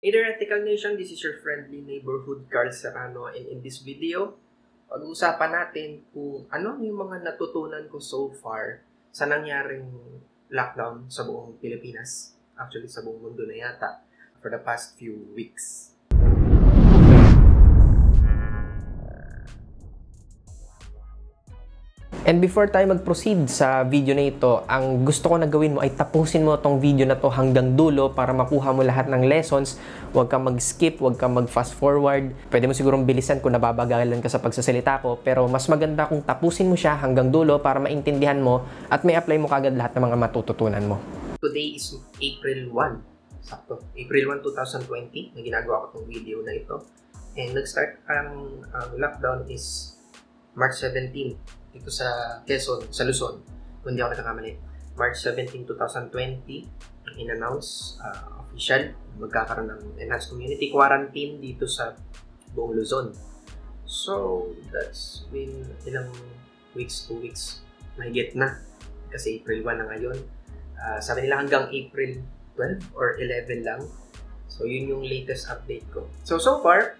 Hey there, Ethical Nation, this is your friendly neighborhood Carl Serrano, and in this video, pag-uusapan natin kung ano yung mga natutunan ko so far sa nangyaring lockdown sa buong Pilipinas. Actually, sa buong mundo na yata for the past few weeks. And before tayo mag-proceed sa video na ito, ang gusto ko na gawin mo ay tapusin mo tong video na to hanggang dulo para makuha mo lahat ng lessons. Huwag kang mag-skip, huwag kang mag-fast forward. Pwede mo sigurong bilisan kung nababagalan ka sa pagsasalita ko, pero mas maganda kung tapusin mo siya hanggang dulo para maintindihan mo at may apply mo kagad lahat ng mga matututunan mo. Today is April 1. Sakto. April 1, 2020 na ginagawa ko tong video na ito. And nag-start ang lockdown is March 17. Dito sa Quezon, sa Luzon, kung hindi ako nagkakamali. March 17, 2020, in-announce official, magkakaroon ng enhanced community quarantine dito sa buong Luzon. So, that's been ilang weeks, 2 weeks, mahigit na. Kasi April 1 na ngayon. Sabi nila hanggang April 12 or 11 lang. So, yun yung latest update ko. So far,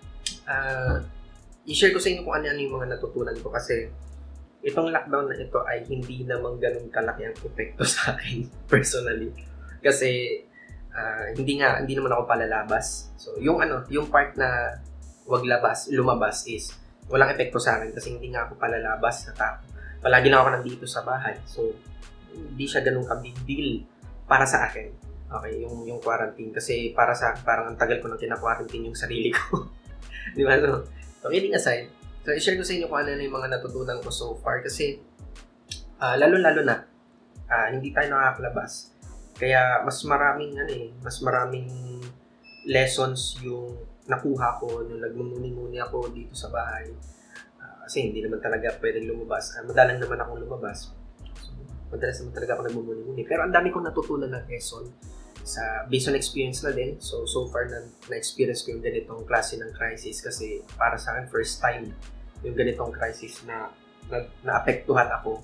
i-share ko sa inyo kung ano yung mga natutunan ko kasi itong lockdown na ito ay hindi naman ganun kalaki ang epekto sa akin personally. Kasi hindi naman ako palalabas. So yung part na wag lumabas is walang epekto sa akin kasi hindi nga ako palalabas na palagi na ako nandito sa bahay. So hindi siya ganun ka-big deal para sa akin. Okay, yung quarantine kasi para sa akin parang ang tagal ko nang kina-quarantine yung sarili ko. Di ba? So kidding aside, so, i-share ko sa inyo kung ano yung mga natutunan ko so far kasi lalo-lalo na hindi tayo nakakalabas. Kaya mas maraming lessons yung nakuha ko nung nagmumuni-muni ako dito sa bahay. Kasi hindi naman talaga pwedeng lumabas. Madalang naman akong lumabas. So, madalas naman talaga ako nagmumuni-muni. Pero ang dami kong natutunan ng lesson based on experience na din. So far na-experience ko yung ganitong klase ng crisis kasi para sa akin first time yung ganitong crisis na naapektuhan ako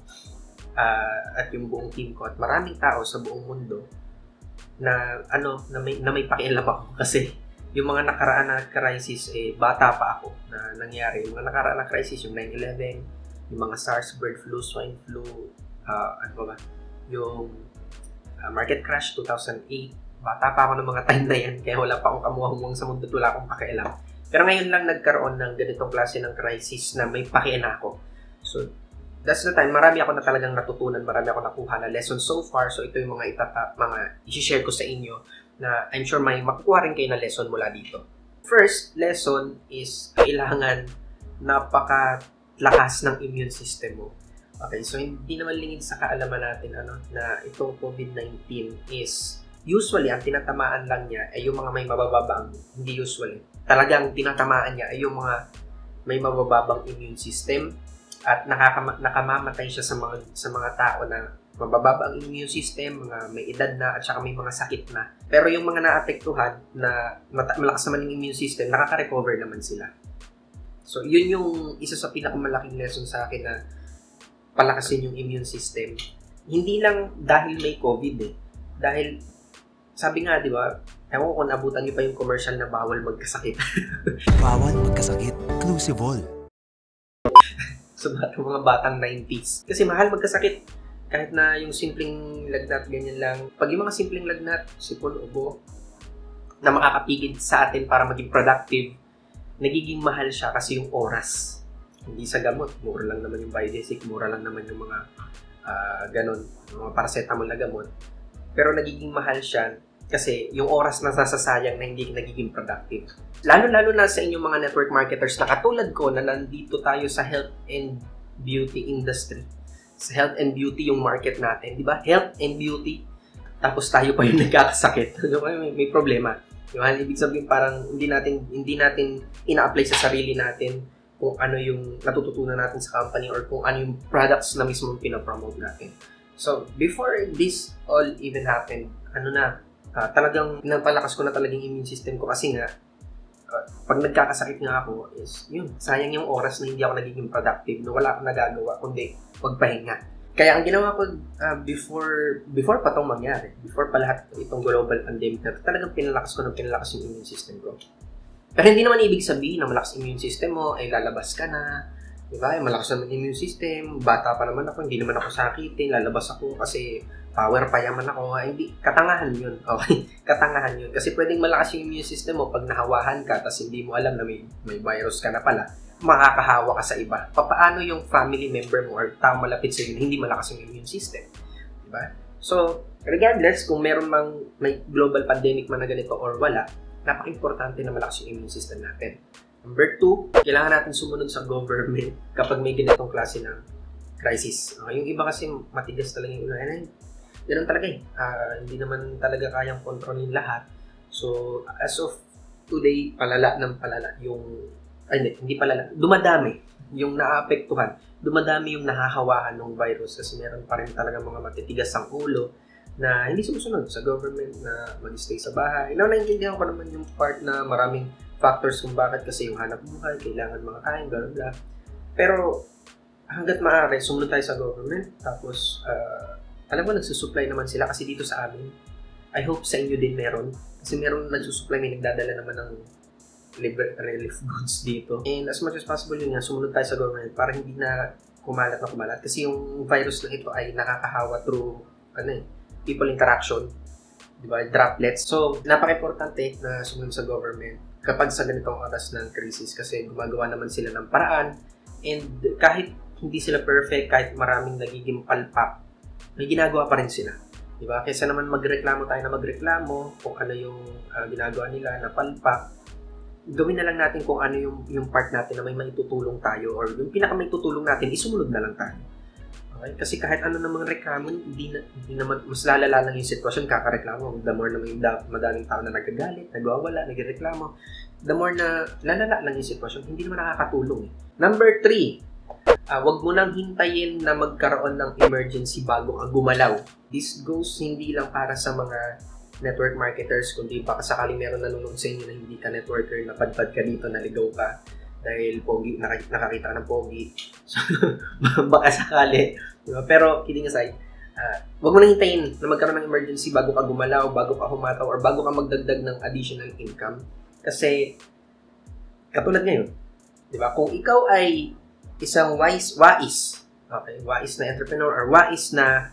at yung buong team ko at maraming tao sa buong mundo na may pakialam ako kasi yung mga nakaraan na crisis bata pa ako na nangyari. Yung mga nakaraan na crisis, yung 9/11, yung mga SARS, bird flu, swine flu, yung market crash 2008. Bata pa ako ng mga time na yan, kaya wala pa akong kamuhang sa mundo at wala akong pakialam. Pero ngayon lang nagkaroon ng ganitong klase ng crisis na may pakialam ako. So, that's the time. Marami ako na talagang natutunan, marami ako nakuha na lesson so far. So, ito yung mga i-share ko sa inyo na I'm sure may makukuha rin kayo na lesson mula dito. First lesson is kailangan napakalakas ng immune system mo. Okay, so hindi naman lingid sa kaalaman natin na itong COVID-19 is usually ang tinatamaan lang niya ay yung mga may mabababang, hindi usually. Talagang tinatamaan niya ay yung mga may mabababang immune system at nakamamatay siya sa mga tao na mabababa ang immune system, mga may edad na at saka may mga sakit na. Pero yung mga naapektuhan na malakas naman yung immune system, nakaka-recover naman sila. So yun yung isa sa pinakamalaking lesson sa akin na palakasin yung immune system. Hindi lang dahil may COVID Dahil, sabi nga, di ba, ewan ko kung nabutan niyo pa yung commercial na bawal magkasakit. Bawal magkasakit. Clusivol. So, mga batang 90s. Kasi mahal magkasakit. Kahit na yung simpleng lagnat, ganyan lang. Pag yung mga simpleng lagnat, sipon, ubo, na makakapigil sa atin para maging productive, nagiging mahal siya kasi yung oras. Hindi sa gamot, mura lang naman yung Biodesic, mura lang naman yung mga mga paracetamol na gamot. Pero nagiging mahal siya kasi yung oras na nasasayang na hindi nagiging productive. Lalo-lalo na sa inyong mga network marketers na katulad ko na nandito tayo sa health and beauty industry. Sa health and beauty yung market natin, di ba? Health and beauty, tapos tayo pa yung nagkakasakit. may problema. Diba? Ibig sabihin parang hindi natin ina-apply sa sarili natin kung ano yung natututunan natin sa company or kung ano yung products na mismo pinapromote natin. So, before this all even happened, talagang pinapalakas ko na talagang immune system ko kasi nga, pag nagkakasakit nga ako is, sayang yung oras na hindi ako nagiging productive, na wala akong nagagawa, kundi magpahinga. Kaya ang ginawa ko before pa itong mangyari, before pa lahat itong global pandemic na talagang pinalakas yung immune system ko. Pero hindi naman ibig sabihin na malakas immune system mo ay lalabas ka na. Diba? Ay, malakas naman immune system, bata pa naman ako, hindi naman ako sakitin, lalabas ako kasi power pa yaman ako. Ay, hindi, katangahan yun. Okay? Katangahan yun. Kasi pwedeng malakas yung immune system mo pag nahawahan ka tapos hindi mo alam na may virus ka na pala, makakahawa ka sa iba. Paano yung family member mo or tao malapit sa iyo na hindi malakas yung immune system? Diba? So, regardless kung may global pandemic man na ganito or wala, napaka-importante na malakas yung immune system natin. Number 2, kailangan natin sumunod sa government kapag may ganitong klase ng crisis. Yung iba kasi matigas talaga yung ulo. Ganun talaga eh. Hindi naman talaga kayang kontrolin lahat. So, as of today, palala yung... hindi palala. Dumadami yung naapektuhan. Dumadami yung nahahawahan ng virus kasi meron pa rin talaga mga matitigas ang ulo na hindi sumusunod sa government na mag-stay sa bahay. Naintindihan ko naman yung part na maraming factors kung bakit kasi yung hanap buhay, kailangan makakain, blah, blah. Pero hanggat maaari, sumunod tayo sa government. Tapos, alam mo, nagsusupply naman sila kasi dito sa amin. I hope sa inyo din meron. Kasi meron nagsusupply, may nagdadala naman ng relief goods dito. And as much as possible yun nga, sumunod tayo sa government para hindi na kumalat. Kasi yung virus na ito ay nakakahawa through, people interaction. Diba? Droplets. So, napaka-importante na sumunod sa government kapag sa ganitong oras ng crisis kasi gumagawa naman sila ng paraan and kahit hindi sila perfect, kahit maraming nagiging palpak, may ginagawa pa rin sila. Diba? Kaysa naman magreklamo kung ano yung ginagawa nila na palpak, gawin na lang natin kung ano yung part natin na may maitutulong tayo or yung pinaka maitutulong natin, isumunod na lang tayo. Okay? Kasi kahit ano namang reklamo, hindi naman, mas lalala lang yung sitwasyon, kakareklamo. The more na may madaling tao na nagagalit, nagwawala, nagreklamo, the more na lalala lang yung sitwasyon, hindi naman nakakatulong. Number 3, wag mo nang hintayin na magkaroon ng emergency bago ka gumalaw. This goes hindi lang para sa mga network marketers, kundi baka sakaling meron nanonood sa inyo na hindi ka networker, napadpad ka dito, naligaw ka dahil pogi, nakakita ka ng pogi. So, baka sakali. Diba? Pero, kidding aside, wag mo nang hintayin na magkaroon ng emergency bago ka gumalaw, bago ka humataw, or bago ka magdagdag ng additional income. Kasi, katulad ngayon, diba? Kung ikaw ay isang wais na entrepreneur or wais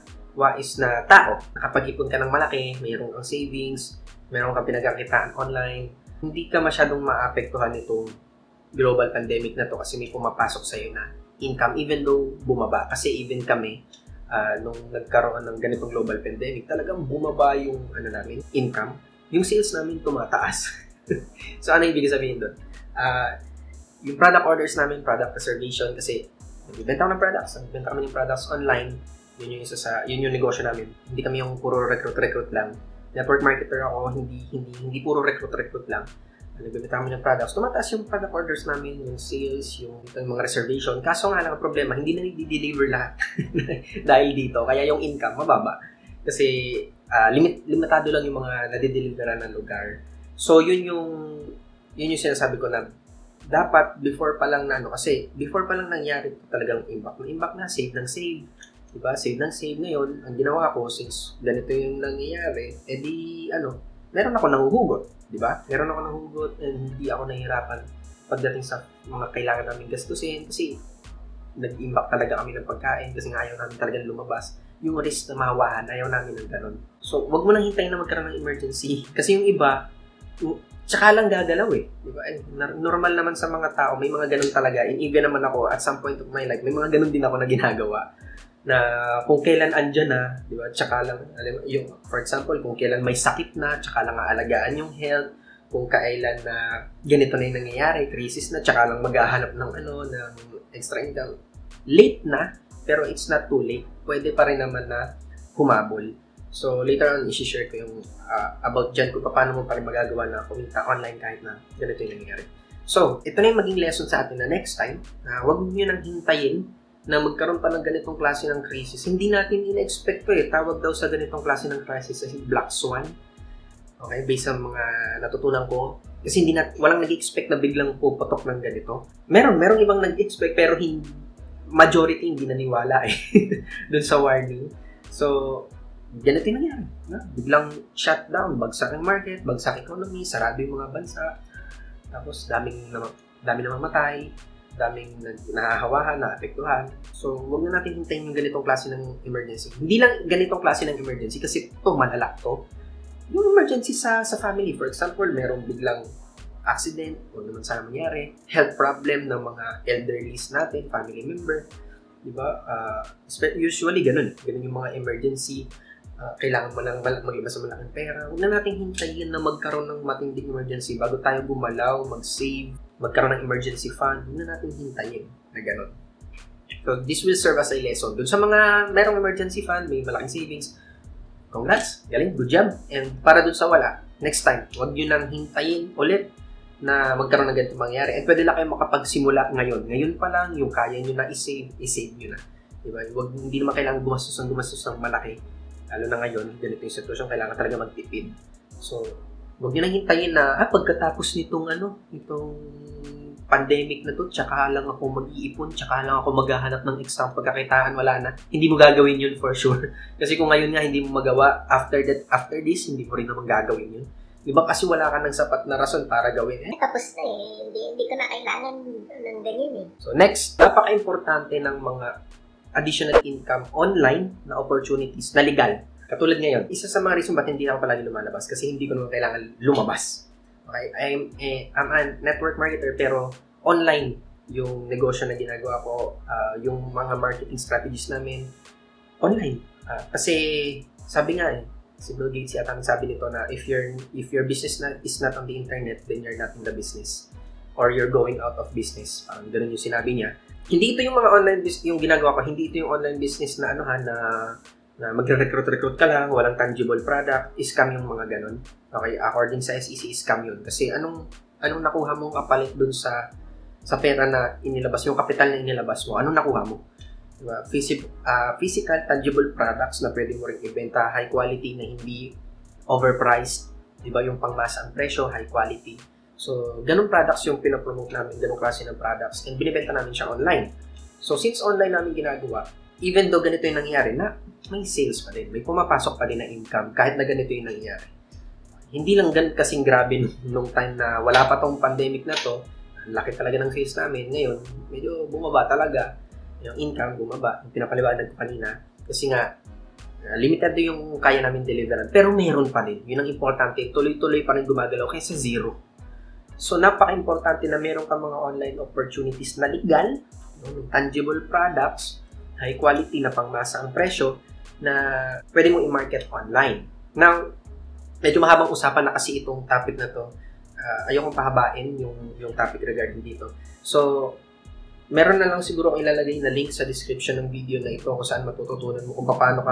na tao, nakapag-ipon ka ng malaki, mayroon kang savings, mayroon kang pinagkakitaan online, hindi ka masyadong maapektuhan nitong global pandemic na to kasi may pumapasok sa'yo na income even though bumaba. Kasi even kami, nung nagkaroon ng ganitong global pandemic, talagang bumaba yung namin, income. Yung sales namin tumataas. So ano ibig sabihin doon? Yung product orders namin, product reservation, kasi nagbibenta kami ng products online. Yun yung negosyo namin. Hindi kami yung puro recruit lang. Network marketer ako, hindi puro recruit lang. Nagbibenta kami ng products. Tumataas yung product orders namin, yung sales, yung mga reservation. Kaso nga lang ang problema, hindi na i-deliver lahat dahil dito. Kaya yung income mababa. Kasi limitado lang yung mga nadideliveran ng lugar. So yun yung sinasabi ko na dapat before pa lang nangyari talagang impact. Impact na, save ng save. Diba? Save ng save ngayon. Ang ginawa ko, since ganito yung nangyayari, meron ako nahuhugot. Diba? Meron ako nahuhugot and hindi ako nahihirapan pagdating sa mga kailangan namin gastusin kasi nag-impact talaga kami ng pagkain kasi nga ayaw namin talagang lumabas. Yung risk na mahawahan, ayaw namin ng ganun. So, wag mo nang hintayin na magkaroon ng emergency kasi yung iba, tsaka lang gagalaw eh. Diba? Normal naman sa mga tao, may mga ganun talaga. And even naman ako, at some point of my life, may mga ganun din ako na ginagawa. Na kung kailan andyan na, di ba? Tsaka lang, for example, kung kailan may sakit na, tsaka lang aalagaan yung health. Kung kailan na ganito na yung nangyayari, crisis na, tsaka lang maghahanap ng ng extra income. Late na, pero it's not too late. Pwede pa rin naman na humabol. So, later on, isi-share ko yung about dyan kung paano mo pa rin magagawa na kumita online kahit na ganito yung nangyayari. So, ito na yung maging lesson sa atin na next time, na huwag nyo nang hintayin na magkaroon pa ng ganitong klase ng crisis. Hindi natin in-expect to eh. Tawag daw sa ganitong klase ng crisis ay Black Swan. Okay, based sa mga natutunan ko. Kasi walang nag-expect na biglang puputok ng ganito. Merong ibang nag-expect pero majority hindi naniwala eh dun sa warning. So, ganito yung nangyari. Biglang shutdown, bagsak ang market, bagsak economy, sarado yung mga bansa. Tapos, dami namamatay, daming nahahawahan, naapektuhan. So, huwag na natin hintayin yung ganitong klase ng emergency. Hindi lang ganitong klase ng emergency kasi ito, malala to. Yung emergency sa family, for example, merong biglang accident o naman sana mangyari, health problem ng mga elderlies natin, family member, di ba? Usually, ganun yung mga emergency. Kailangan mo lang mag-iba sa malaking pera. Huwag na natin hintayin na magkaroon ng matinding emergency bago tayo gumalaw, mag-save, magkaroon ng emergency fund. Huwag na natin hintayin na ganun. So, this will serve as a lesson. Dun sa mga merong emergency fund, may malaking savings, congrats, galing, good job. And para dun sa wala, next time, huwag nyo nang hintayin ulit na magkaroon ng ganito mangyari. And pwede lang kayo makapagsimula ngayon. Ngayon pa lang, yung kaya nyo na i-save nyo na. Diba? Hindi naman kailangan gumastos ng malaki. Lalo na ngayon, ganito yung sitwasyon, kailangan talaga magtipid. So, huwag nyo nang hintayin na, pagkatapos nitong pandemic na to, tsaka lang ako mag-iipon, tsaka lang ako maghahanap ng extra pagkakitaan, wala na. Hindi mo gagawin yun for sure. Kasi kung ngayon nga hindi mo magawa, after this, hindi mo rin naman gagawin yun. Diba kasi wala ka ng sapat na rason para gawin Tapos na hindi ko na kailangan ng ganyan So next, napaka-importante ng mga additional income online na opportunities na legal. Katulad ngayon, isa sa mga reason ba't hindi ako palagi lumalabas kasi hindi ko naman kailangan lumabas. Okay? I'm a network marketer pero online yung negosyo na ginagawa ko, yung mga marketing strategies namin, online. Kasi sabi nga si Bill Gates yata sabi nito na if your business is not on the internet, then you're not in the business. Or you're going out of business. Parang ganun yung sinabi niya. Hindi ito yung mga online business, yung ginagawa ko, hindi ito yung online business na na magre-recruit ka lang, walang tangible product, scam yung mga ganun. Okay, according sa SEC, scam yun. Kasi anong nakuha mong kapalit dun sa pera na inilabas, yung kapital na inilabas mo, anong nakuha mo? Diba? Physical, tangible products na pwede mo rin ibenta, high quality na hindi overpriced, diba? Yung pangmasa ang presyo, high quality. So, ganung products yung pinapromote namin, ganung klase ng products, and binibenta namin siya online. So, since online namin ginagawa, even though ganito yung nangyari, na may sales pa din, may pumapasok pa din na income, kahit na ganito yung nangyari. Hindi lang ganun kasing grabe nung time na wala pa tong pandemic na to, ang laki talaga ng sales namin. Ngayon, medyo bumaba talaga. Yung income, bumaba. Yung pinapaliwanag ko kanina. Kasi nga, limited yung kaya namin deliveran. Pero meron pa din. Yun ang importante. Tuloy-tuloy pa rin gumagalaw kaysa zero. So, napaka-importante na meron ka mga online opportunities na legal, tangible products, high quality na pangmasa ang presyo na pwede mong i-market online. Now, medyo mahabang usapan na kasi itong topic na to. Ayokong pahabain yung topic regarding dito. So, meron na lang siguro akong ilalagay na link sa description ng video na ito kung saan matututunan mo kung paano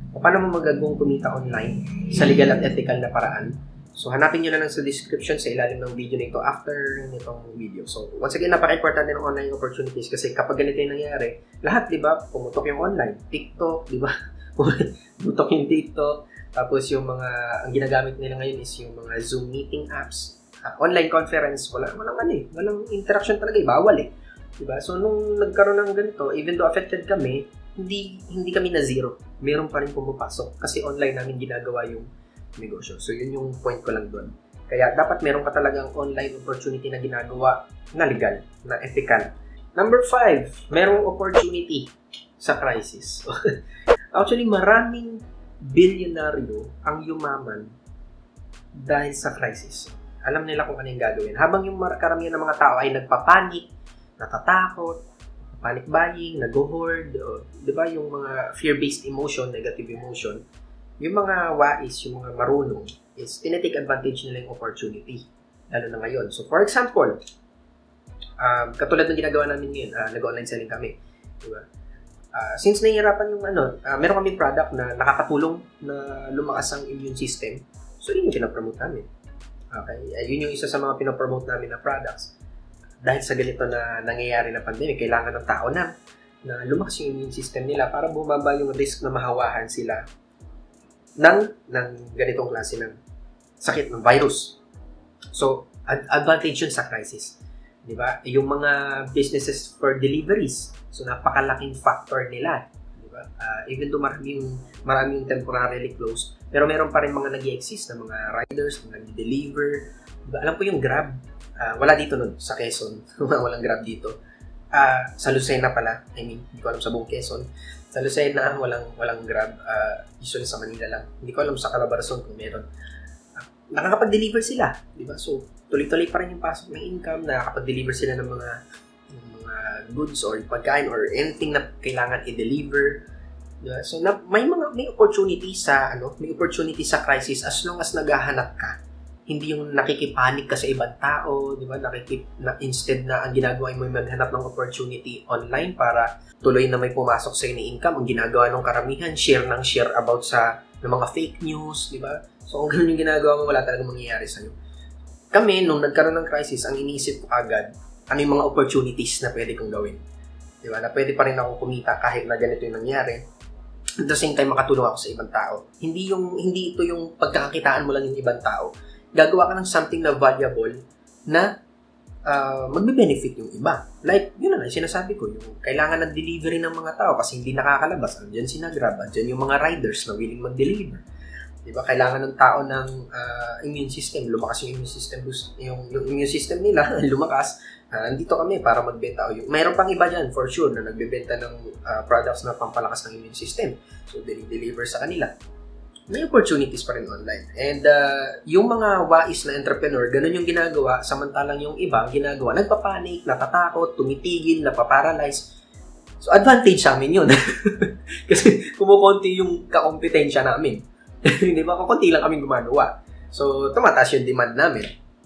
mo magagawang kumita online sa legal at ethical na paraan. So, hanapin nyo na lang sa description sa ilalim ng video na ito after nitong video. So, once again, napaka-importante ng online opportunities kasi kapag ganito yung nangyari, lahat, di ba, pumutok yung online. TikTok, di ba? Pumutok yung TikTok. Tapos yung ang ginagamit nila ngayon is yung mga Zoom meeting apps. Online conference, walang interaction talaga, bawal Diba? So, nung nagkaroon ng ganito, even though affected kami, hindi kami na zero. Meron pa rin pumapasok kasi online namin ginagawa yung negosyo. So, yun yung point ko lang doon. Kaya, dapat meron ka talagang online opportunity na ginagawa na legal, na ethical. Number 5, merong opportunity sa crisis. Actually, maraming bilyonaryo ang yumaman dahil sa crisis. Alam nila kung ano yung gagawin. Habang yung karamihan ng mga tao ay nagpapanik, natatakot, panic buying, nag-hoard, di ba yung mga fear-based emotion, negative emotion, yung mga wais, yung mga marunong, is tinitake advantage nila yung opportunity. Lalo na ngayon. So, for example, katulad ng ginagawa namin ngayon, nag-online selling kami. Diba? Since nahihirapan yung meron kaming product na nakakatulong na lumakas ang immune system, so yun yung pinapromote namin. Okay? Yun yung isa sa mga pinapromote namin na products. Dahil sa ganito na nangyayari na pandemic, kailangan ng tao na lumakas yung immune system nila para bumaba yung risk na mahawahan sila ng ganitong klase ng sakit, ng virus. So, advantage yun sa crisis. Di ba? Yung mga businesses for deliveries. So, napakalaking factor nila. Di ba? Even though marami yung temporarily closed, pero meron pa rin mga nag-i-exist na mga riders na nag-deliver. Di ba? Alam po yung Grab. Wala dito nun sa Quezon. Walang Grab dito. Sa Lucena pala. I mean, hindi ko alam sa buong Quezon. Sa Lucena, walang Grab. Usually sa Manila lang. Hindi ko alam sa Calabarzon kung meron. Nakakapag-deliver sila. Di ba? So, tuloy-tuloy pa rin yung pasok ng income, nakakapag-deliver sila ng mga goods or pagkain or anything na kailangan i-deliver. Diba? So may opportunity sa crisis as long as naghahanap ka. Hindi yung nakikipanik ka sa ibang tao, di ba? Instead na ang ginagawa mo ay maghanap ng opportunity online para tuloy na may pumasok sa ni income, ang ginagawa ng karamihan, share about ng mga fake news, di ba? So kung ganun yung ginagawa mo, wala talagang mangyayari sa'yo. Kami, nung nagkaroon ng crisis, ang iniisip ko agad, ano yung mga opportunities na pwede kong gawin. Di ba? Na pwede pa rin ako kumita kahit na ganito yung nangyari. At the same time, makatulong ako sa ibang tao. Hindi ito yung pagkakakitaan mo lang yung ibang tao. Gagawa ka ng something na valuable na magbe-benefit yung iba. Like, yun na sinasabi ko, yung kailangan ng delivery ng mga tao kasi hindi nakakalabas. Andyan si Grab, andyan yung mga riders na willing mag-deliver. Diba? Kailangan ng tao ng immune system. Lumakas yung immune system. Yung immune system nila, lumakas. Nandito kami para magbenta. Mayroon pang iba dyan, for sure, na nagbebenta ng products na pampalakas ng immune system. So, deliver sa kanila. May opportunities pa rin online. And yung mga wais na entrepreneur, ganun yung ginagawa. Samantalang yung iba, ginagawa, nagpapanik, natatakot, tumitigil, napaparalyze. So, advantage sa amin yun. Kasi kumukonti yung kakompetensya namin. Hindi ba? Kukunti lang kami gumagawa. So, tumataas yung demand namin.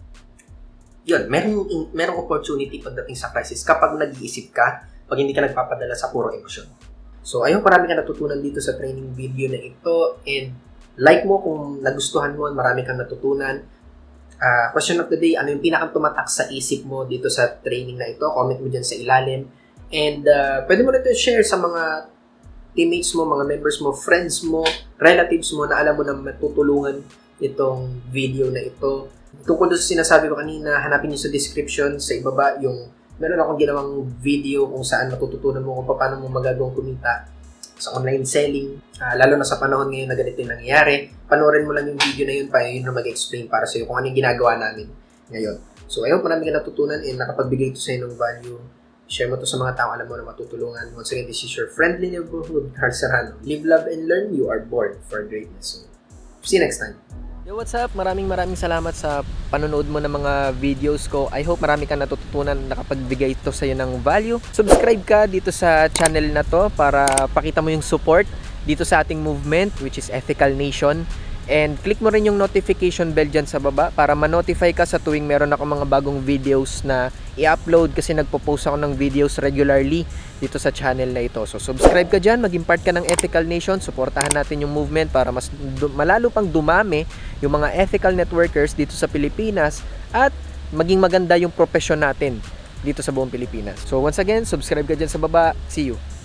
Yun, merong opportunity pagdating sa crisis kapag nag-iisip ka, pag hindi ka nagpapadala sa puro emosyon. So, ayun, marami ka natutunan dito sa training video na ito. And like mo kung nagustuhan mo, marami kang natutunan. Question of the day, ano yung pinakang tumatak sa isip mo dito sa training na ito? Comment mo dyan sa ilalim. And pwede mo na ito share sa mga teammates mo, mga members mo, friends mo, relatives mo na alam mo na matutulungan itong video na ito. Tungkol doon sa sinasabi ko kanina, hanapin niyo sa description, sa ibaba, meron akong ginawang video kung saan matututunan mo kung paano mo magagawang kumita sa online selling. Lalo na sa panahon ngayon na ganito yung nangyayari. Panoorin mo lang yung video na yun, yun na mag-explain para sa'yo kung ano yung ginagawa namin ngayon. So, ayun, marami ka natutunan and nakapagbigay ito sa'yo ng value. Share mo to sa mga tao alam mo na matutulungan. Once again, this is your friendly neighborhood, Carl Serrano. Live, love, and learn. You are born for greatness. So, see you next time. Yo, what's up? Maraming salamat sa panonood mo ng mga videos ko. I hope marami kang natututunan, nakapagbigay ito sa'yo ng value. Subscribe ka dito sa channel na to para pakita mo yung support dito sa ating movement, which is Ethical Nation. And click mo rin yung notification bell dyan sa baba para ma-notify ka sa tuwing meron ako mga bagong videos na i-upload kasi nagpo-post ako ng videos regularly dito sa channel na ito. So subscribe ka dyan, maging part ka ng Ethical Nation, suportahan natin yung movement para mas malalo pang dumami yung mga ethical networkers dito sa Pilipinas at maging maganda yung profesyon natin dito sa buong Pilipinas. So once again, subscribe ka dyan sa baba. See you!